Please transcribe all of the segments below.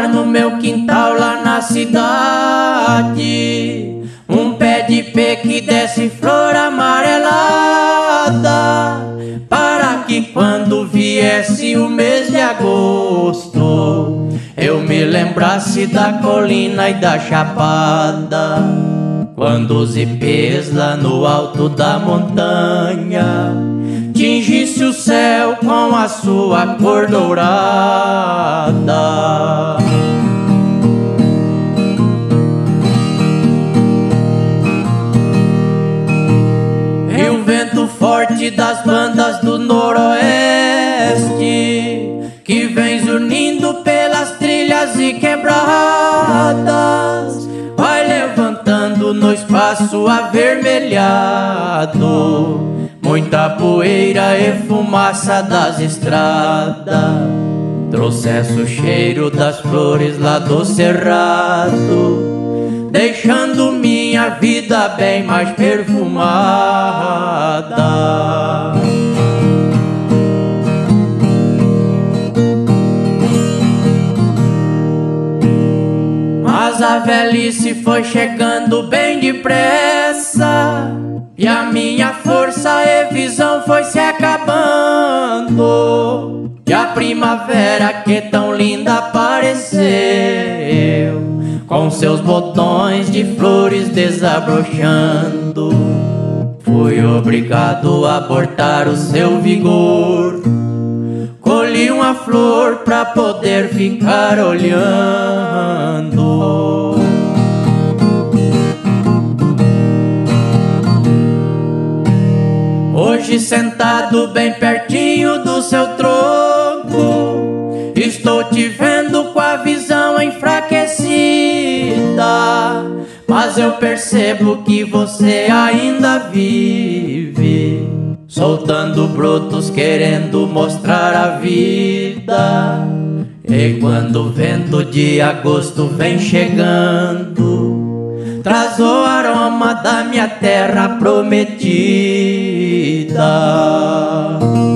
plantar no meu quintal lá na cidade um pé de ipê que desce flor amarelada, para que quando viesse o mês de agosto eu me lembrasse da colina e da chapada, quando os ipês lá no alto da montanha tingisse o céu com a sua cor dourada. E o vento forte das bandas do noroeste, que vem zunindo pelas trilhas e quebradas, vai levantando no espaço avermelhado muita poeira e fumaça das estradas. Trouxesse o cheiro das flores lá do cerrado, deixando minha vida bem mais perfumada. Mas a velhice foi chegando bem depressa, e a minha força e visão foi se acabando, e a primavera que tão linda apareceu, com seus botões de flores desabrochando. Fui obrigado a abortar o seu vigor, colhi uma flor pra poder ficar olhando. Hoje sentado bem pertinho do seu tronco, estou te vendo com a visão enfraquecida, mas eu percebo que você ainda vive, soltando brotos querendo mostrar a vida. E quando o vento de agosto vem chegando, traz o aroma da minha terra prometida.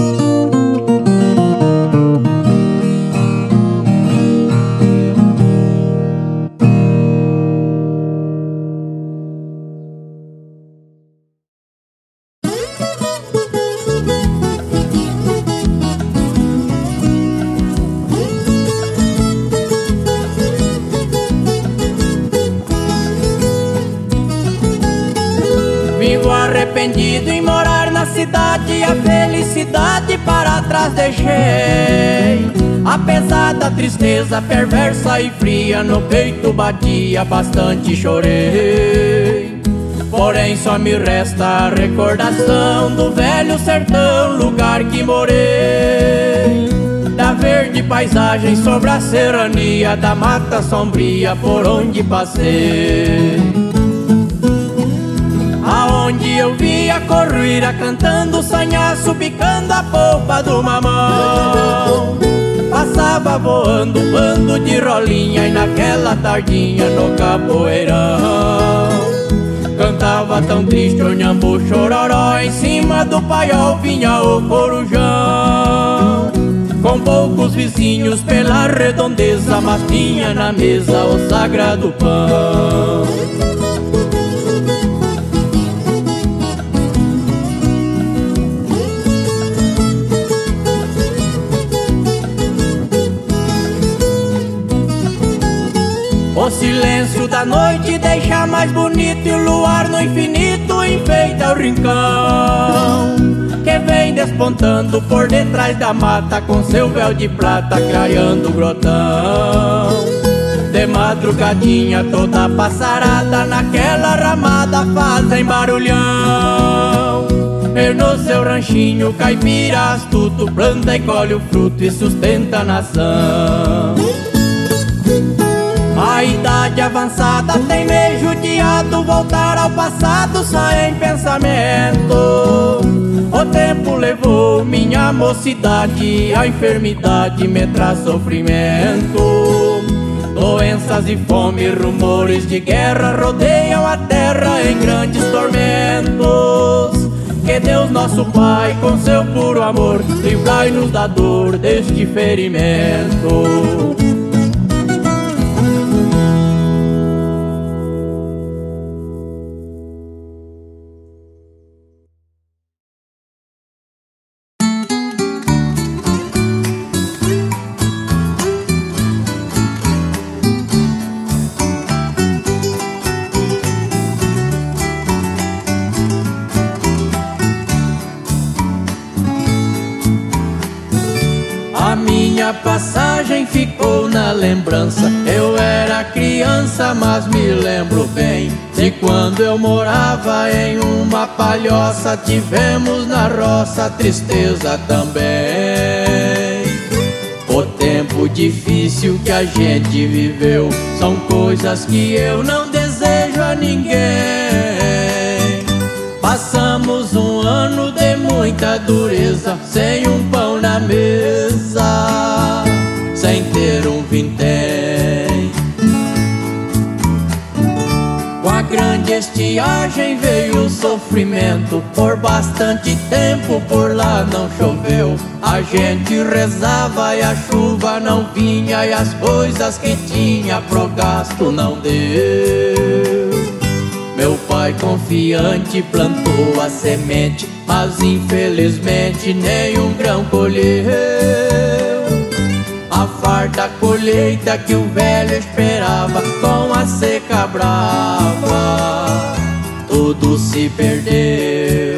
Vivo arrependido em morar na cidade, a felicidade para trás deixei. Apesar da tristeza perversa e fria, no peito batia, bastante chorei. Porém só me resta a recordação do velho sertão, lugar que morei, da verde paisagem sobre a serrania, da mata sombria por onde passei, aonde eu via corruíra cantando sanhaço, bicando a polpa do mamão. Passava voando um bando de rolinha, e naquela tardinha no capoeirão cantava tão triste o nhambu chororó. Em cima do paiol vinha o corujão, com poucos vizinhos pela redondeza, mas tinha na mesa o sagrado pão. O silêncio da noite deixa mais bonito, e o luar no infinito enfeita o rincão, que vem despontando por detrás da mata, com seu véu de prata clareando o grotão. De madrugadinha toda passarada, naquela ramada fazem barulhão. E no seu ranchinho caipira astuto, planta e colhe o fruto e sustenta a nação. A idade avançada tem me judiado, voltar ao passado só em pensamento. O tempo levou minha mocidade, a enfermidade me traz sofrimento. Doenças e fome, rumores de guerra rodeiam a terra em grandes tormentos. Que Deus nosso Pai, com seu puro amor, livrai-nos da dor deste ferimento. minha passagem ficou na lembrança. Eu era criança, mas me lembro bem de quando eu morava em uma palhoça. Tivemos na roça tristeza também. O tempo difícil que a gente viveu são coisas que eu não desejo a ninguém. Passamos um ano de muita dureza, sem um pão na mesa, sem ter um vintém. Com a grande estiagem veio o sofrimento. Por bastante tempo por lá não choveu. A gente rezava e a chuva não vinha, e as coisas que tinha pro gasto não deu. Meu pai confiante plantou a semente, mas infelizmente nenhum grão colheu. A farta colheita que o velho esperava, com a seca brava, tudo se perdeu.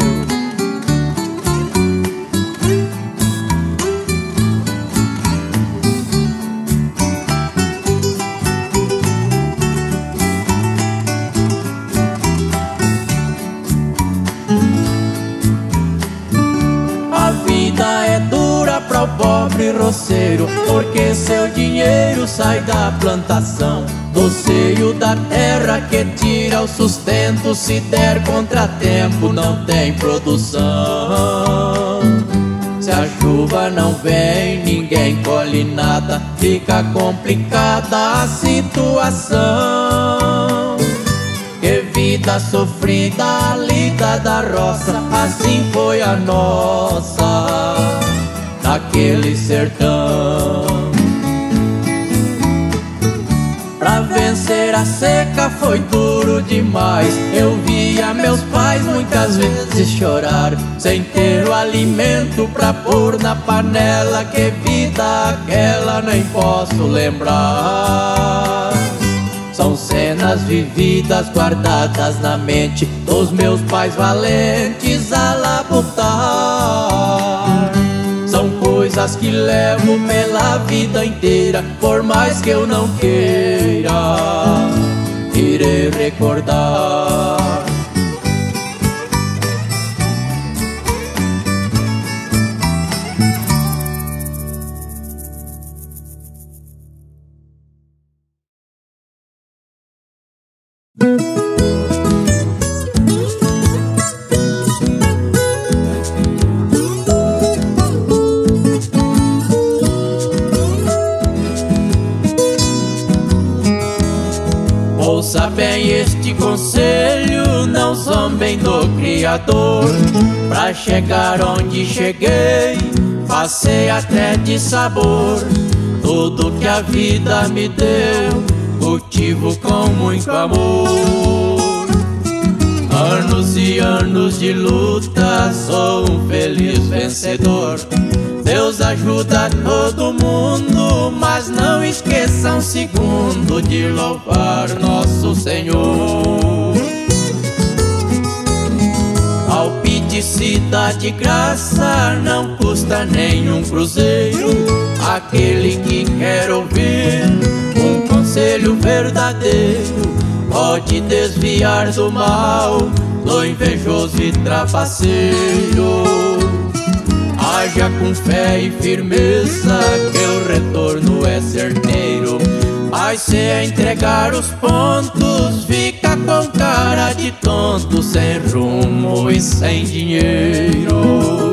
Pro pobre roceiro, porque seu dinheiro sai da plantação, do seio da terra que tira o sustento. Se der contratempo não tem produção. Se a chuva não vem, ninguém colhe nada, fica complicada a situação. Que vida sofrida a lida da roça, assim foi a nossa naquele sertão. Pra vencer a seca foi duro demais. Eu via meus pais muitas vezes chorar, sem ter o alimento pra pôr na panela. Que vida aquela nem posso lembrar. São cenas vividas, guardadas na mente dos meus pais valentes a labutar. São coisas que levo pela vida inteira, por mais que eu não queira, irei recordar. Ouça bem este conselho, não zombem do Criador. Pra chegar onde cheguei, passei até de sabor. Tudo que a vida me deu, cultivo com muito amor. Anos e anos de luta, sou um feliz vencedor. Deus ajuda todo mundo, mas não esqueça um segundo de louvar nosso Senhor. Alpidicida de graça, não custa nenhum cruzeiro. Aquele que quer ouvir um conselho verdadeiro, pode desviar do mal, do invejoso e trapaceiro. Haja com fé e firmeza, que o retorno é certeiro. Mas se entregar os pontos, fica com cara de tonto, sem rumo e sem dinheiro.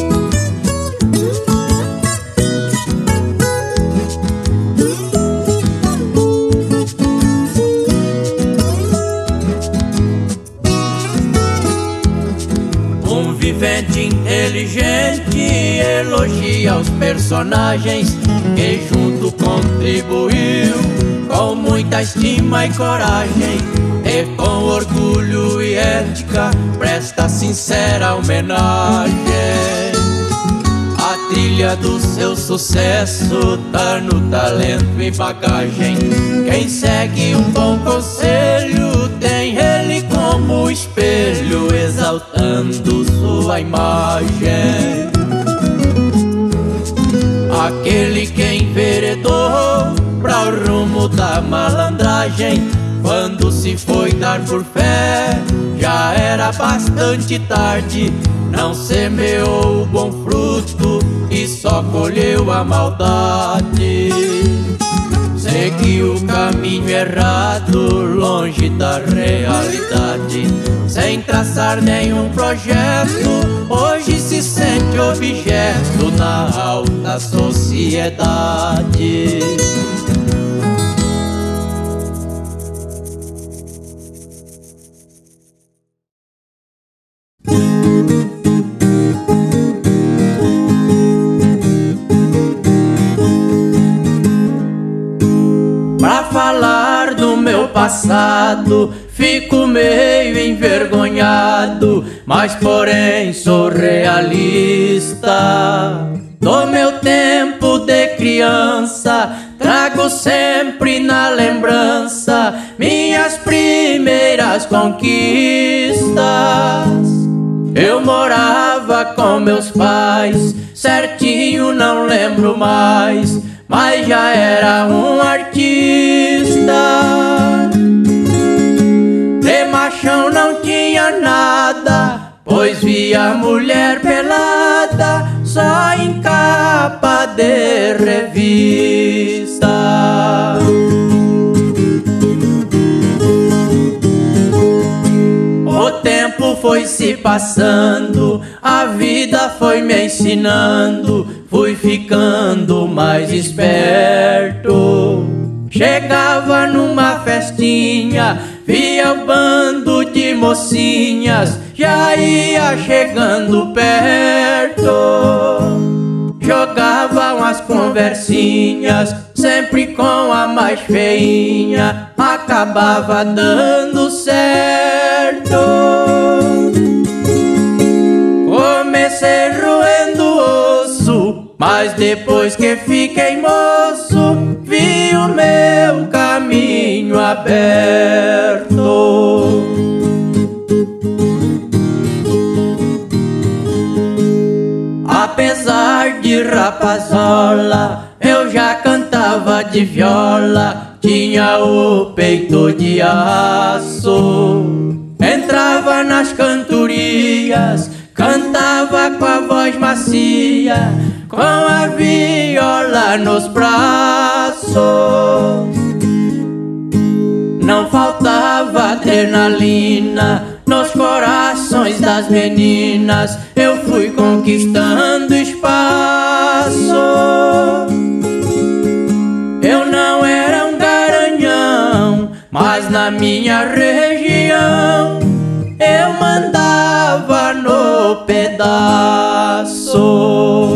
Vivente inteligente elogia os personagens que junto contribuiu com muita estima e coragem, e com orgulho e ética presta sincera homenagem. A trilha do seu sucesso tá no talento e bagagem. Quem segue um bom conselho tem ele como espelho, exaltando sua imagem. A aquele que enveredou pra o rumo da malandragem. Quando se foi dar por fé, já era bastante tarde. Não semeou o bom fruto e só colheu a maldade. Seguiu o caminho errado, longe da realidade. Sem traçar nenhum projeto, hoje se sente objeto na alta sociedade. Pra falar do meu passado, fico meio envergonhado, mas porém sou realista. Do meu tempo de criança, trago sempre na lembrança minhas primeiras conquistas. Eu morava com meus pais, certinho não lembro mais, mas já era um artista. De machão não tinha nada, pois via mulher pelada só em capa de revista. O tempo foi se passando, a vida foi me ensinando, fui ficando mais esperto. Chegava numa festinha, via o bando de mocinhas, já ia chegando perto. Jogavam as conversinhas, sempre com a mais feinha, acabava dando certo. Comecei roendo osso, mas depois que fiquei moço, vi o meu caminho aberto. Apesar de rapazola, eu já cantava de viola, tinha o peito de aço. Entrava nas cantorias, cantava com a voz macia, com a viola nos braços. Não faltava adrenalina nos corações das meninas, eu fui conquistando espaço. Eu não era um garanhão, mas na minha região eu mandava no pedaço.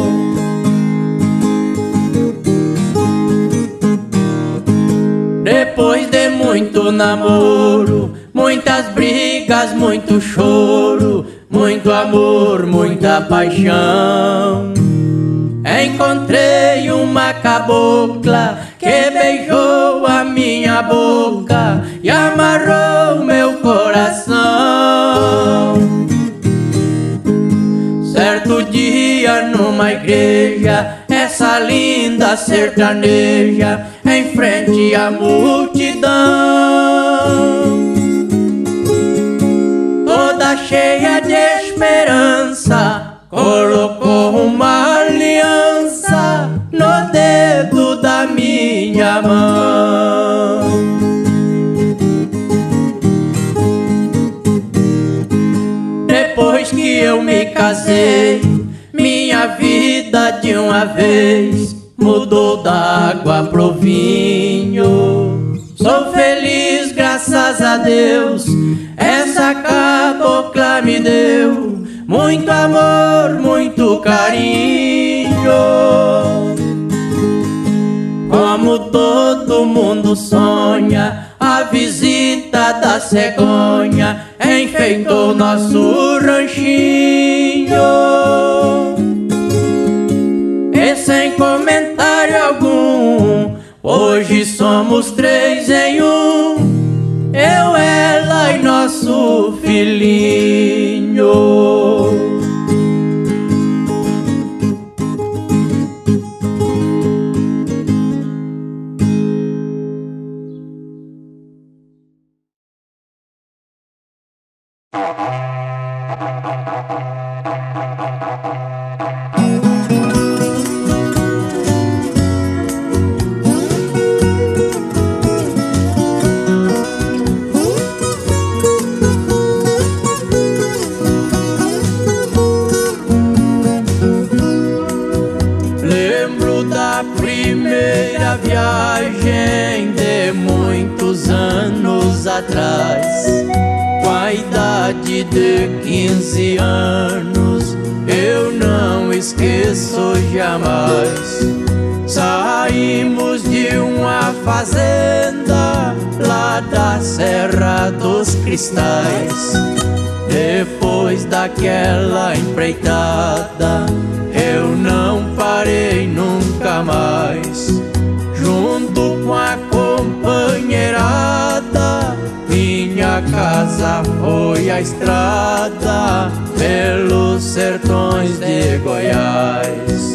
Depois de muito namoro, muitas brigas, muito choro, muito amor, muita paixão, encontrei uma cabocla que beijou a minha boca e amarrou meu coração. Certo dia numa igreja, essa linda sertaneja em frente à multidão, toda cheia de esperança, colocou uma aliança no dedo da minha mão. Depois que eu me casei, minha vida de uma vez mudou da água pro vinho. Sou feliz, graças a Deus, essa cabocla me deu muito amor, muito carinho. Como todo mundo sonha, a visita da cegonha enfeitou nosso ranchinho. E sem comentário algum, hoje somos 3 em 1, eu, ela e nosso filhinho. de muitos anos atrás, com a idade de 15 anos, eu não esqueço jamais. Saímos de uma fazenda lá da Serra dos Cristais. Depois daquela empreitada, eu não parei nunca mais. Junto com a companheirada, minha casa foi a estrada pelos sertões de Goiás.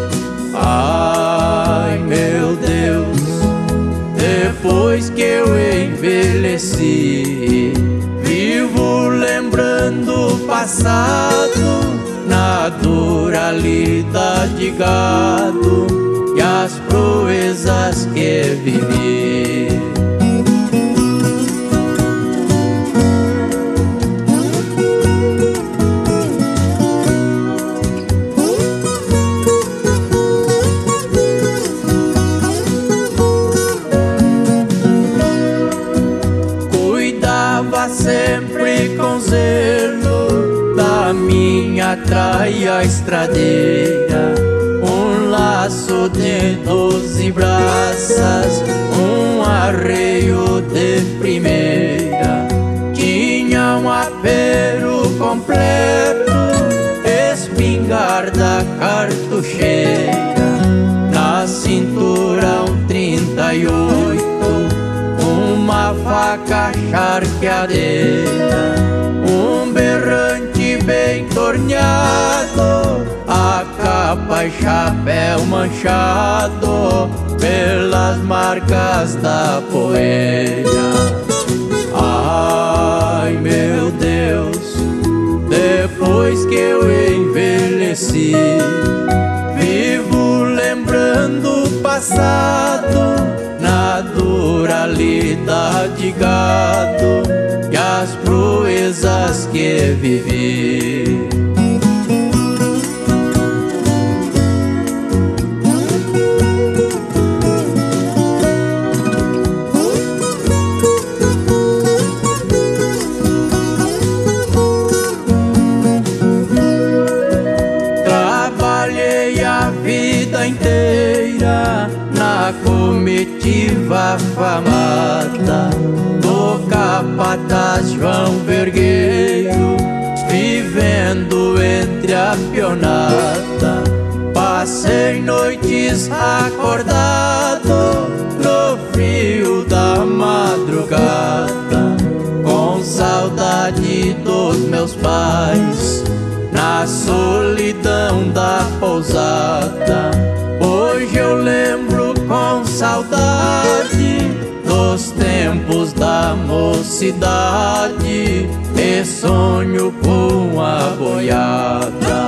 Ai, meu Deus, depois que eu envelheci, vivo lembrando o passado, na dura lida de gado e as proezas que vivi. Sempre com zelo da minha traia estradeira, um laço de 12 braças, um arreio de primeira. Tinha um apero completo, espingarda cartucheira, na cintura um 38, uma faca charqueadeira, um berrante bem torneado, a capa e chapéu manchado pelas marcas da poeira. Ai, meu Deus, depois que eu envelheci, vivo lembrando o passado, na dura lida de gado e as proezas que vivi. Trabalhei a vida inteira na comitiva famada do capataz João Vergueiro, vivendo entre a pionada. Passei noites acordado no frio da madrugada, com saudade dos meus pais, na solidão da pousada. Hoje eu lembro com saudade dos tempos da mocidade e sonho com a boiada.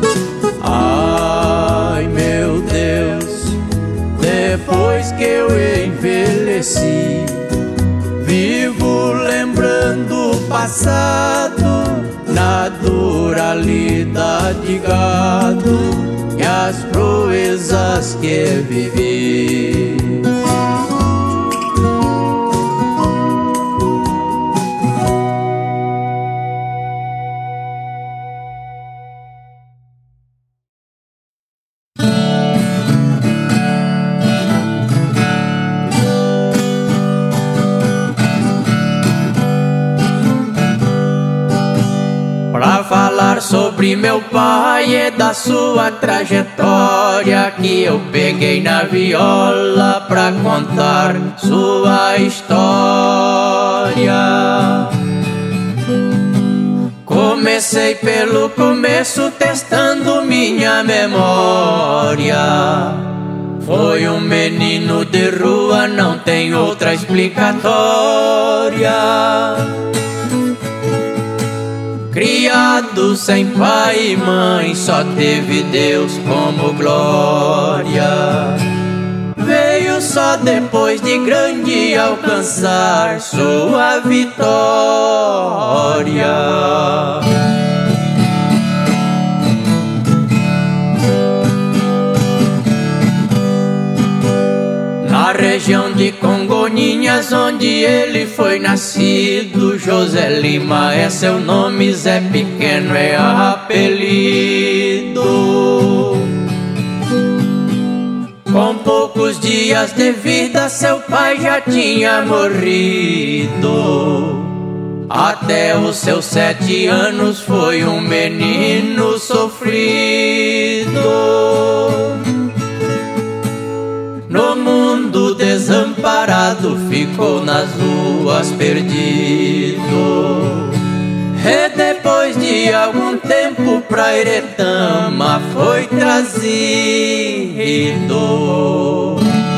Ai, meu Deus, depois que eu envelheci, vivo lembrando o passado, na dura lida de gado e as proezas que vivi. Pra falar sobre meu pai e da sua trajetória, que eu peguei na viola pra contar sua história. Comecei pelo começo testando minha memória. Foi um menino de rua, não tem outra explicatória. Criado sem pai e mãe, só teve Deus como glória. Veio só depois de grande alcançar sua vitória. Na região de Congonhinhas, onde ele foi nascido. José Lima é seu nome, Zé Pequeno é apelido. Com poucos dias de vida, seu pai já tinha morrido. Até os seus 7 anos foi um menino sofrido. No mundo desamparado ficou nas ruas perdido. E depois de algum tempo pra Iretama foi trazido.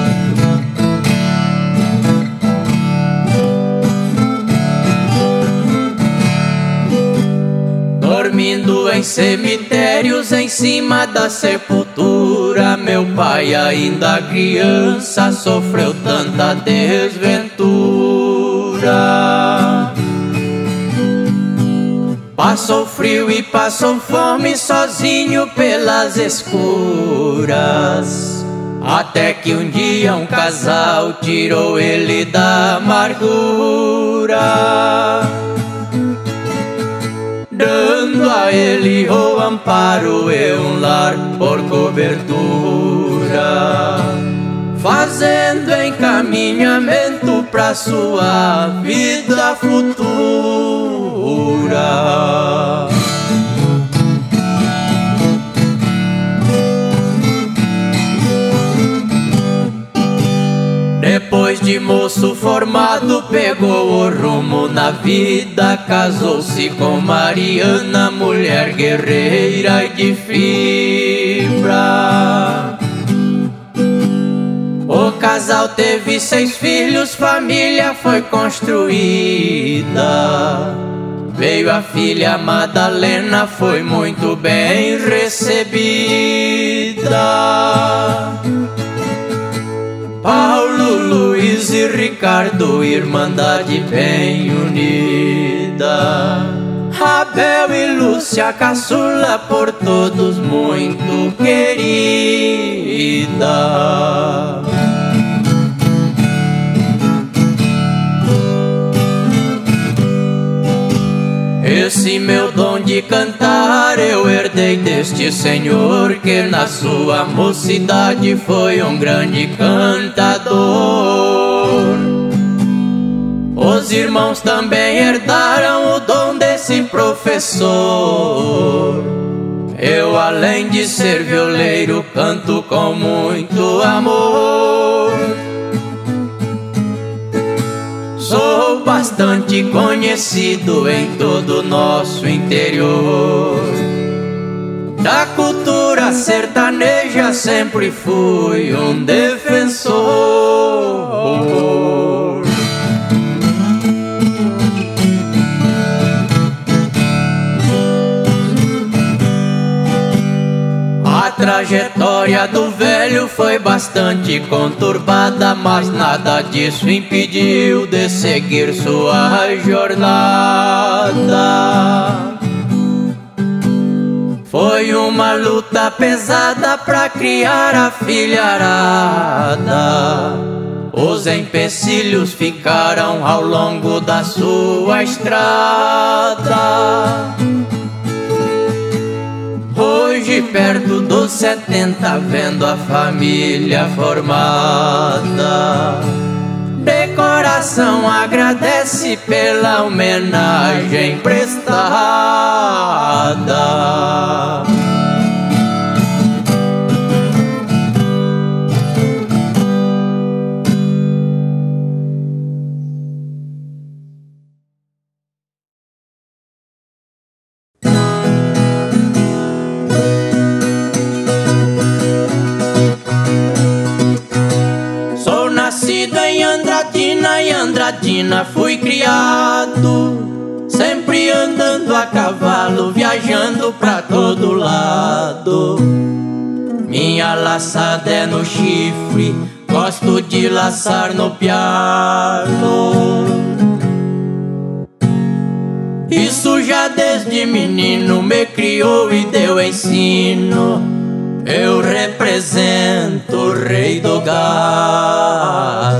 Dormindo em cemitérios em cima da sepultura, meu pai ainda criança sofreu tanta desventura. Passou frio e passou fome sozinho pelas escuras, até que um dia um casal tirou ele da amargura, dando a ele o amparo e um lar por cobertura, fazendo encaminhamento pra sua vida futura. Depois de moço formado, pegou o rumo na vida, casou-se com Mariana, mulher guerreira e de fibra. O casal teve 6 filhos, família foi construída. Veio a filha Madalena, foi muito bem recebida. Paulo, Luiz e Ricardo, irmandade bem unida. Abel e Lúcia, caçula, por todos muito querida. Esse meu dom de cantar eu herdei deste senhor, que na sua mocidade foi um grande cantador. Os irmãos também herdaram o dom desse professor. Eu, além de ser violeiro, canto com muito amor. Sou bastante conhecido em todo o nosso interior. Da cultura sertaneja sempre fui um defensor. A trajetória do velho foi bastante conturbada, mas nada disso impediu de seguir sua jornada. Foi uma luta pesada pra criar a filharada. Os empecilhos ficaram ao longo da sua estrada. Hoje, perto dos 70, vendo a família formada, de coração agradece pela homenagem prestada. Em Andradina fui criado, sempre andando a cavalo, viajando pra todo lado. Minha laçada é no chifre, gosto de laçar no pialo. Isso já desde menino me criou e deu ensino. Eu represento o rei do gado.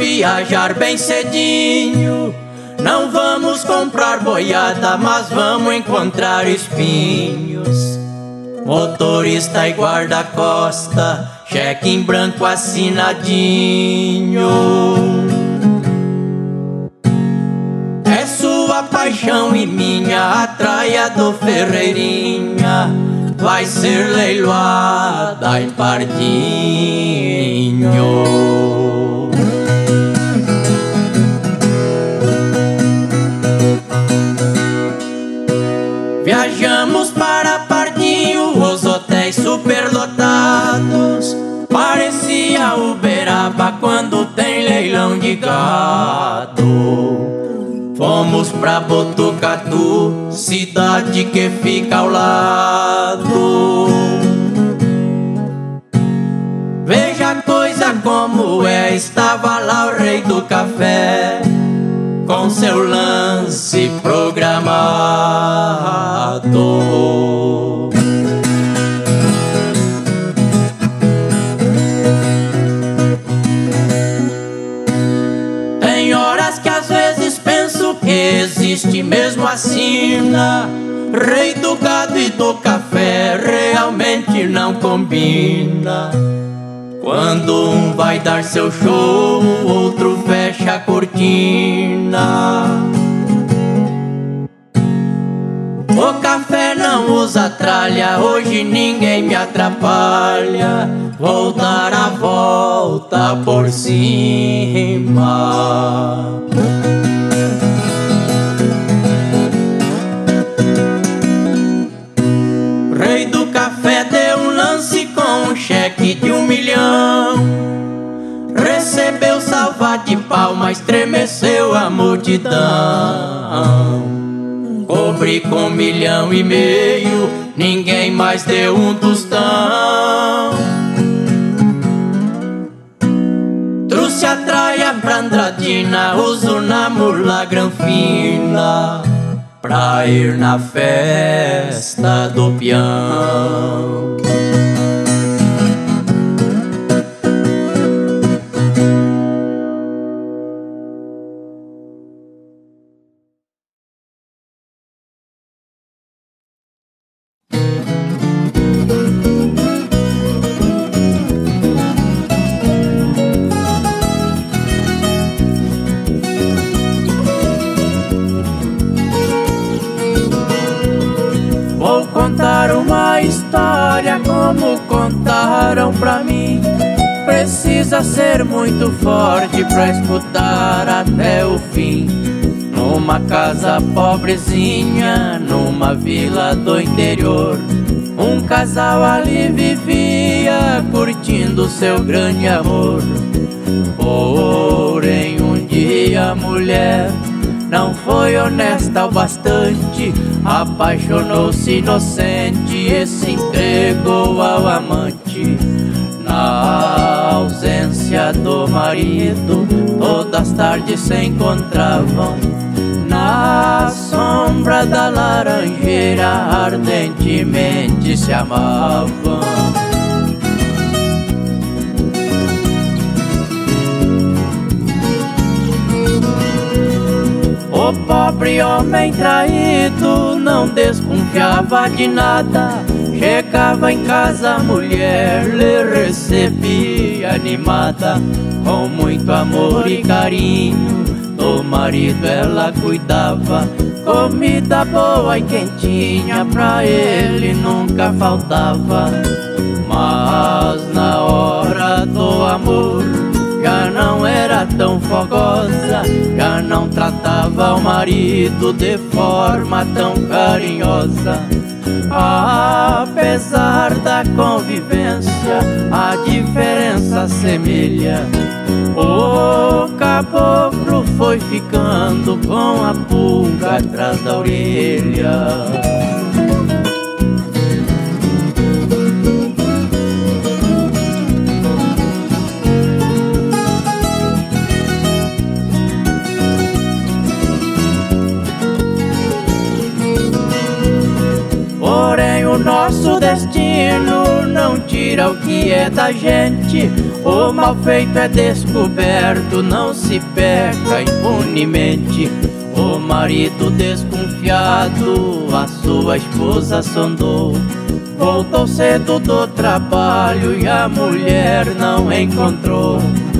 viajar bem cedinho. Não vamos comprar boiada, mas vamos encontrar espinhos. Motorista e guarda-costa, cheque em branco assinadinho. É sua paixão e minha, a traia do Ferreirinha vai ser leiloada em Pardinho. Viajamos para Pardinho, os hotéis superlotados. Parecia Uberaba quando tem leilão de gado. Fomos pra Botucatu, cidade que fica ao lado. Veja a coisa como é, estava lá o rei do café, com seu lance programado. Tem horas que às vezes penso que existe mesmo a sina. Rei do gado e do café realmente não combina. Quando um vai dar seu show, o outro fecha a cortina. O café não usa tralha, hoje ninguém me atrapalha. Vou dar a volta por cima. Rei do café deu um lance com um cheque de 1 milhão. Recebeu salva de palmas, estremeceu a multidão. Cobri com 1,5 milhão, ninguém mais deu um tostão. Trouxe a traia pra Andradina, uso na mula granfina, pra ir na festa do peão. Vou contar uma história como contaram pra mim. Precisa ser muito forte pra escutar até o fim. Numa casa pobrezinha, numa vila do interior, um casal ali vivia curtindo seu grande amor. Porém um dia a mulher não foi honesta o bastante, apaixonou-se inocente e se entregou ao amante. Na ausência do marido, todas as tardes se encontravam na sombra da laranjeira, ardentemente se amavam. O pobre homem traído não desconfiava de nada. Chegava em casa, a mulher lhe recebia animada. Com muito amor e carinho do marido ela cuidava. Comida boa e quentinha pra ele nunca faltava. Mas na hora do amor já não era tão fogosa, já não tratava o marido de forma tão carinhosa. Apesar da convivência, a diferença semelha. O caboclo foi ficando com a pulga atrás da orelha. Porém o nosso destino não tira o que é da gente. O mal feito é descoberto, não se peca impunemente. O marido desconfiado a sua esposa sondou, voltou cedo do trabalho e a mulher não encontrou.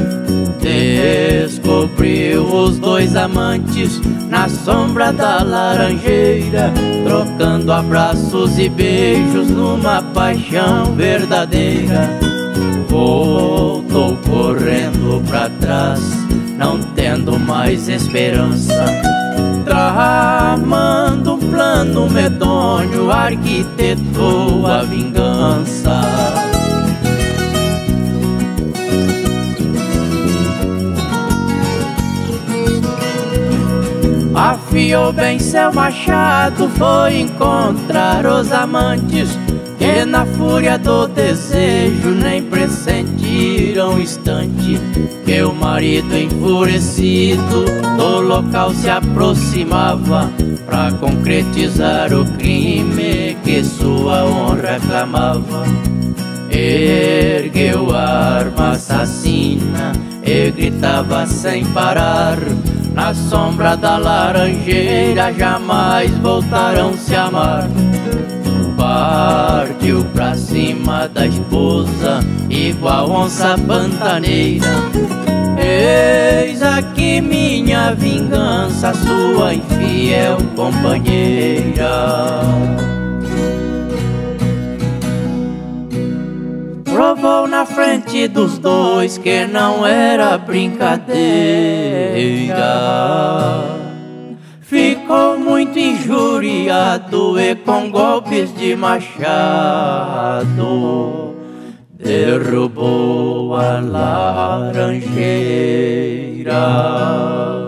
Descobriu os dois amantes na sombra da laranjeira, trocando abraços e beijos numa paixão verdadeira. Voltou correndo pra trás, não tendo mais esperança, tramando um plano medonho, arquitetou a vingança. Afiou bem seu machado, foi encontrar os amantes, que na fúria do desejo nem pressentiram um instante que o marido enfurecido do local se aproximava pra concretizar o crime que sua honra clamava. Ergueu a arma assassina e gritava sem parar: na sombra da laranjeira jamais voltarão se amar. Partiu pra cima da esposa, igual onça pantaneira. Eis aqui minha vingança, sua infiel companheira. Provou na frente dos dois que não era brincadeira. Ficou muito injuriado e com golpes de machado derrubou a laranjeira.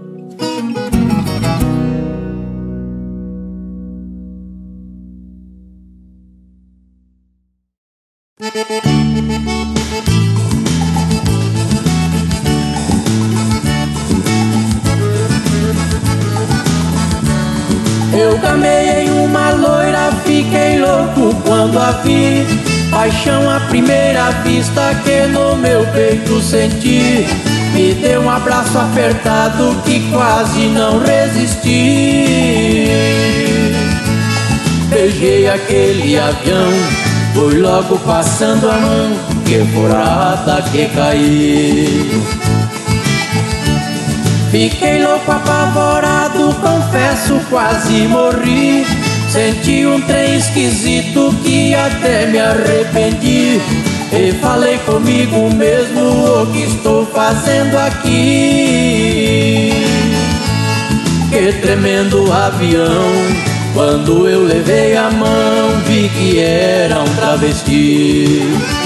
Eu gamei em uma loira, fiquei louco quando a vi. Paixão à primeira vista que no meu peito senti. Me deu um abraço apertado que quase não resisti. Beijei aquele avião, fui logo passando a mão, que furada que caí. Fiquei louco, apavorado, confesso, quase morri. Senti um trem esquisito que até me arrependi. E falei comigo mesmo: o que estou fazendo aqui? Que tremendo avião, quando eu levei a mão vi que era um travesti.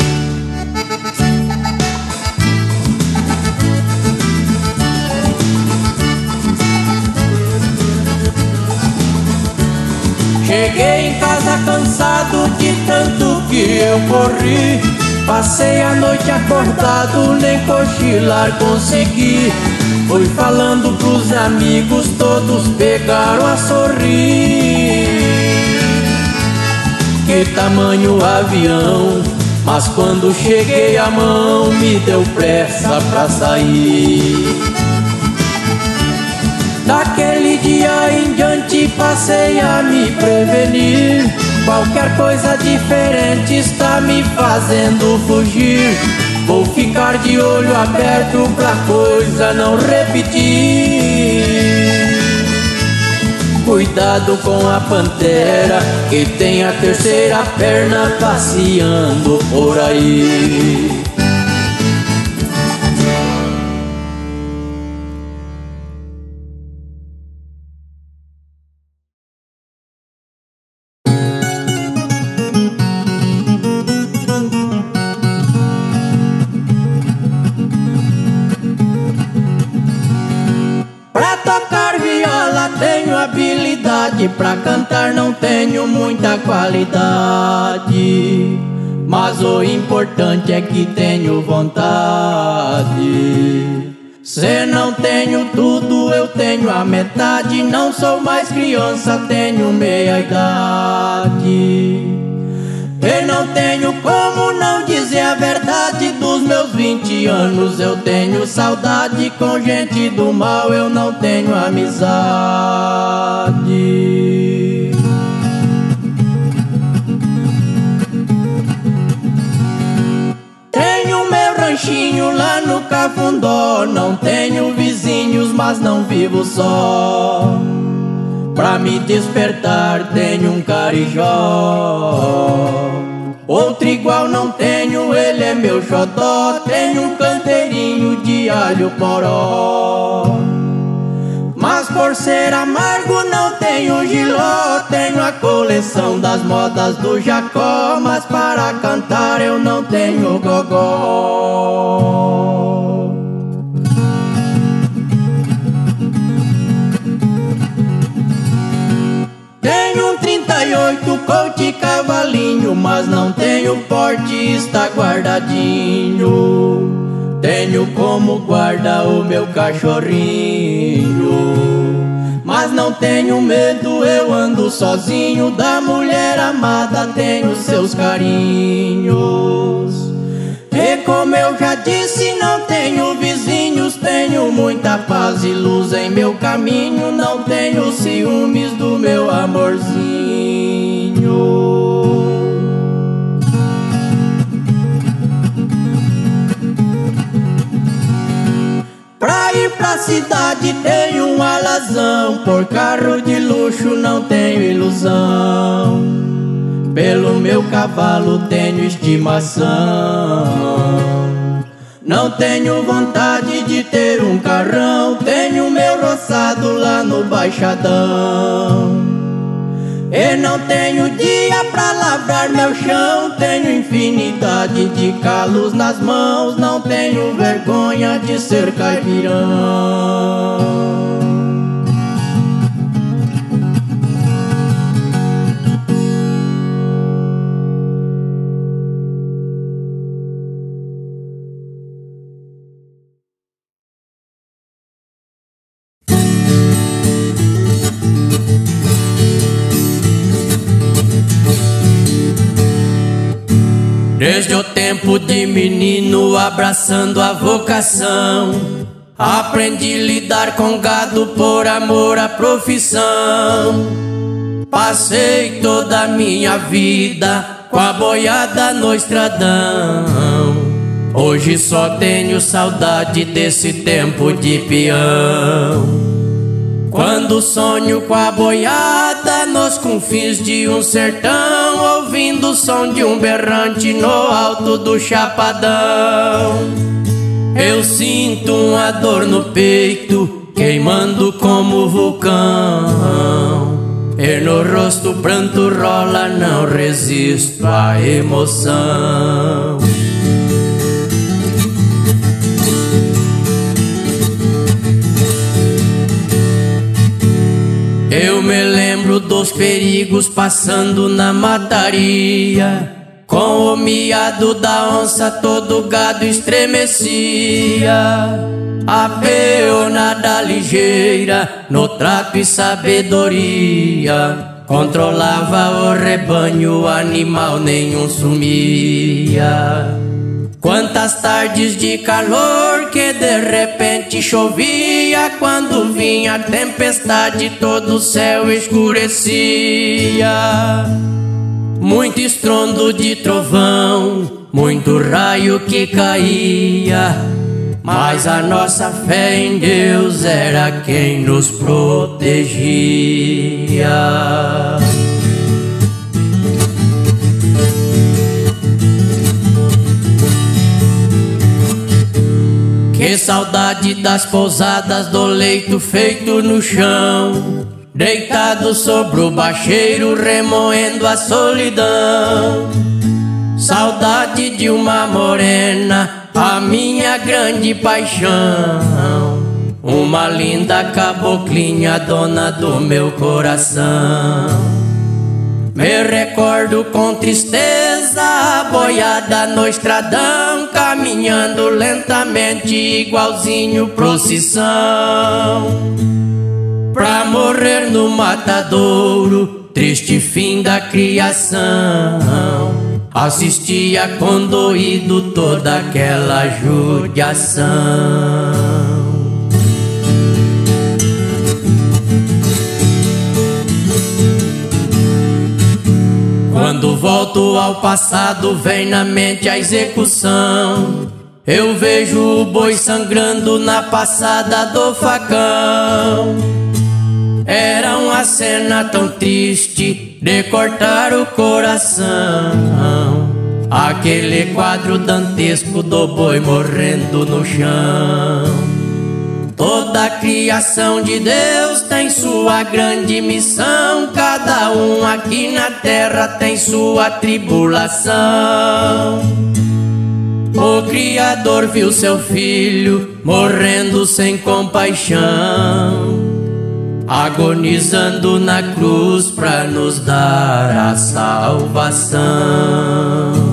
Cheguei em casa cansado de tanto que eu corri. Passei a noite acordado, nem cochilar consegui. Fui falando pros amigos, todos pegaram a sorrir. Que tamanho avião, mas quando cheguei a mão me deu pressa pra sair. Daquele dia em diante passei a me prevenir. Qualquer coisa diferente está me fazendo fugir. Vou ficar de olho aberto pra coisa não repetir. Cuidado com a pantera, que tem a terceira perna passeando por aí. Tenho habilidade, pra cantar não tenho muita qualidade, mas o importante é que tenho vontade. Se não tenho tudo, eu tenho a metade. Não sou mais criança, tenho meia idade. E não tenho como não dizer a verdade. Dos meus 20 anos eu tenho saudade. Com gente do mal eu não tenho amizade. Tenho meu ranchinho lá no Cafundó. Não tenho vizinhos, mas não vivo só. Pra me despertar tenho um carijó. Outro igual não tenho, ele é meu xodó. Tenho um canteirinho de alho poró. Mas por ser amargo não tenho giló. Tenho a coleção das modas do Jacó. Mas para cantar eu não tenho gogó. Tenho um 38 Colt cavalinho, mas não tenho porte, está guardadinho. Tenho como guarda o meu cachorrinho, mas não tenho medo, eu ando sozinho. Da mulher amada tenho seus carinhos. E como eu já disse, não tenho vizinhos. Tenho muita paz e luz em meu caminho. Não tenho ciúmes do meu amorzinho. Pra ir pra cidade tenho um alazão. Por carro de luxo não tenho ilusão. Pelo meu cavalo tenho estimação. Não tenho vontade de ter um carrão. Tenho meu roçado lá no Baixadão. E não tenho dia pra lavrar meu chão. Tenho infinidade de calos nas mãos. Não tenho vergonha de ser caipirão. Desde o tempo de menino, abraçando a vocação, aprendi a lidar com gado por amor à profissão. Passei toda a minha vida com a boiada no estradão. Hoje só tenho saudade desse tempo de peão. Quando sonho com a boiada nos confins de um sertão, ouvindo o som de um berrante no alto do chapadão, eu sinto uma dor no peito, queimando como vulcão. E no rosto o pranto rola, não resisto à emoção. Eu me lembro dos perigos passando na mataria. Com o miado da onça todo gado estremecia. A peonada ligeira no trato e sabedoria controlava o rebanho, o animal nenhum sumia. Quantas tardes de calor que de repente chovia, quando vinha a tempestade todo o céu escurecia. Muito estrondo de trovão, muito raio que caía, mas a nossa fé em Deus era quem nos protegia. Que saudade das pousadas do leito feito no chão, deitado sobre o bacheiro remoendo a solidão. Saudade de uma morena, a minha grande paixão, uma linda caboclinha, dona do meu coração. Me recordo com tristeza a boiada no estradão, caminhando lentamente igualzinho procissão, pra morrer no matadouro, triste fim da criação. assistia condoído toda aquela judiação. Quando volto ao passado, vem na mente a execução. Eu vejo o boi sangrando na passada do facão. Era uma cena tão triste de cortar o coração. Aquele quadro dantesco do boi morrendo no chão. Toda a criação de Deus tem sua grande missão. Cada um aqui na terra tem sua tribulação. O Criador viu seu filho morrendo sem compaixão, agonizando na cruz pra nos dar a salvação.